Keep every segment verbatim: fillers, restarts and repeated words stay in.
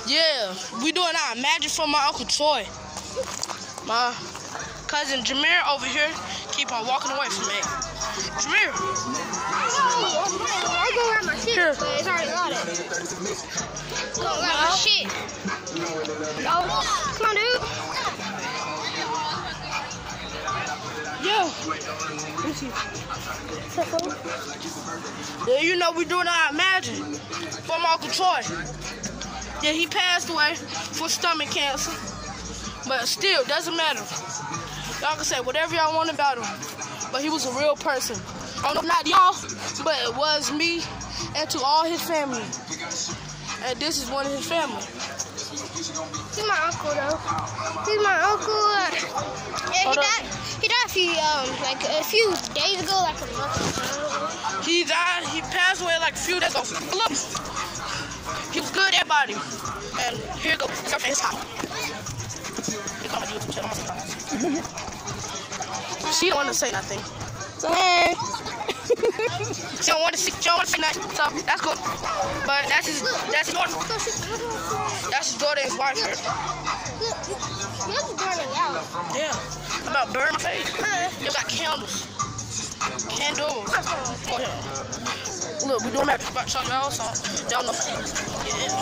Yeah, we doing our magic for my Uncle Troy. My cousin Jameer over here keep on walking away from me. Jameer. I go grab my shit, here. But it's already loaded. Go grab my shit. Go. Come on, dude. Yeah. Yeah, you know we doing our magic for my Uncle Troy. Yeah, he passed away for stomach cancer. But still, doesn't matter. Y'all can say whatever y'all want about him. But he was a real person. I don't know, not y'all, but it was me and to all his family. And this is one of his family. He's my uncle, though. He's my uncle. Yeah, he died. He died a few, um, like a few days ago, like a month ago. He died. He passed away like a few days ago. Look, he was good, everybody. And here goes. It's his house. She don't want to say nothing. So, hey. She don't want to see. She don't want to say nothing. So that's good. But that's his. That's his daughter. That's his daughter and his wife. Look, you're burning out. Yeah. I'm about to burn my face. You got candles. Candles. Go ahead. Look, we doing that. About to show y'all something. Y'all know. Yeah.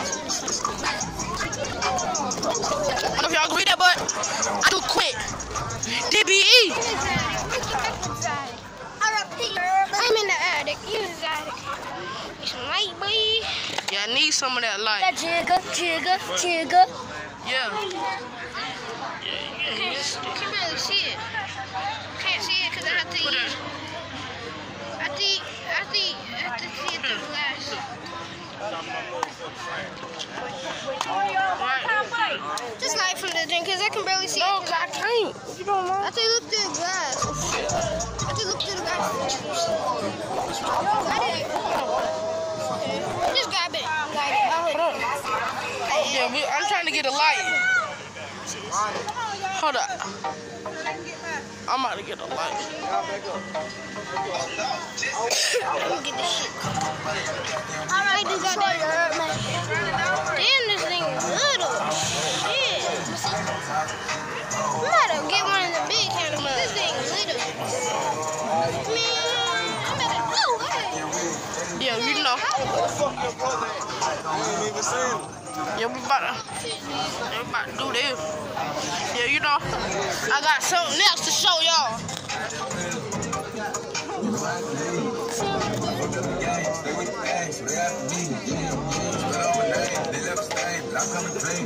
I don't know if y'all can read that, but I do quit. D B E. I'm in the attic. You in the attic. Need some light, boy. Yeah, I need some of that light. That jigger, jigger, jigger. Yeah. I can't barely see it. Can't see it because I have to eat. I have to eat. I have to eat. I have to see it through the glass. Right. Just light from the drink because I can barely see No, it. No, I can't. You don't know. I have to look through the glass. I have to look through the glass. I did. Just grab it. Like, Hold up. Yeah, we, I'm trying to get a light. Hold up. I'm about to get a light. Let me get this shit. Alright, this got that hurt, man. Damn, this thing is little. Shit. I'm about to get one of the big candles, but this thing is little. Man, I'm about to. Oh, hey. Yeah, you know. Yeah, we about to, yeah, we about to do this. Yeah, you know, I got something else to show y'all.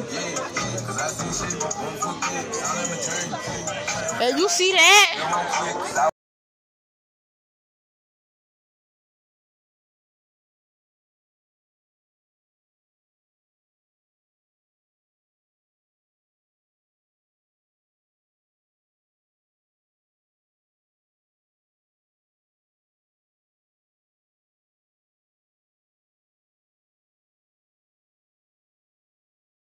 Hey, you see that?